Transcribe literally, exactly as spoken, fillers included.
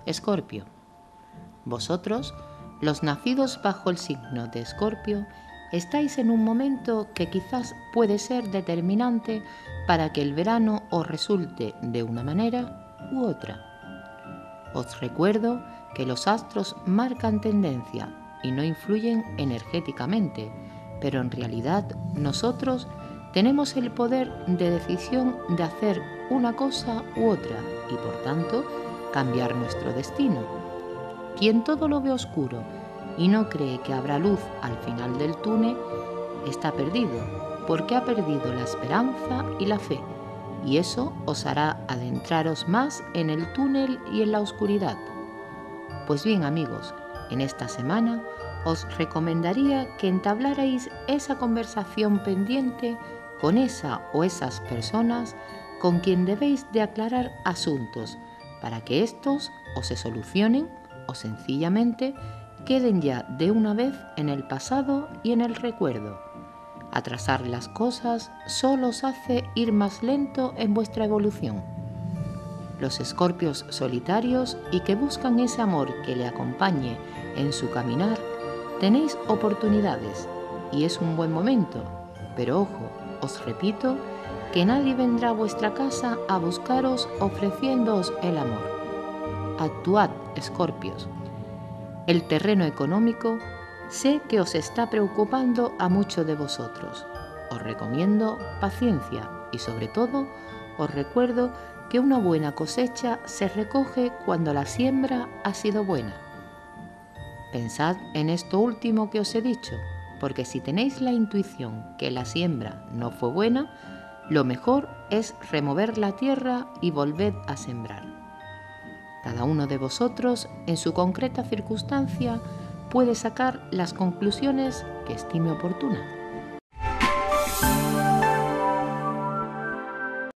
Escorpio. Vosotros, los nacidos bajo el signo de Escorpio, estáis en un momento que quizás puede ser determinante para que el verano os resulte de una manera u otra. Os recuerdo que los astros marcan tendencia y no influyen energéticamente, pero en realidad nosotros tenemos el poder de decisión de hacer una cosa u otra y por tanto cambiar nuestro destino. Quien todo lo ve oscuro y no cree que habrá luz al final del túnel, está perdido, porque ha perdido la esperanza y la fe, y eso os hará adentraros más en el túnel y en la oscuridad. Pues bien, amigos, en esta semana os recomendaría que entablarais esa conversación pendiente con esa o esas personas con quien debéis de aclarar asuntos, para que estos o se solucionen o sencillamente queden ya de una vez en el pasado y en el recuerdo. Atrasar las cosas solo os hace ir más lento en vuestra evolución. Los escorpios solitarios y que buscan ese amor que le acompañe en su caminar, tenéis oportunidades y es un buen momento, pero ojo, os repito que nadie vendrá a vuestra casa a buscaros ofreciéndoos el amor. Actuad, escorpios. El terreno económico sé que os está preocupando a muchos de vosotros. Os recomiendo paciencia y sobre todo os recuerdo que una buena cosecha se recoge cuando la siembra ha sido buena. Pensad en esto último que os he dicho, porque si tenéis la intuición que la siembra no fue buena, lo mejor es remover la tierra y volver a sembrar. Cada uno de vosotros, en su concreta circunstancia, puede sacar las conclusiones que estime oportunas.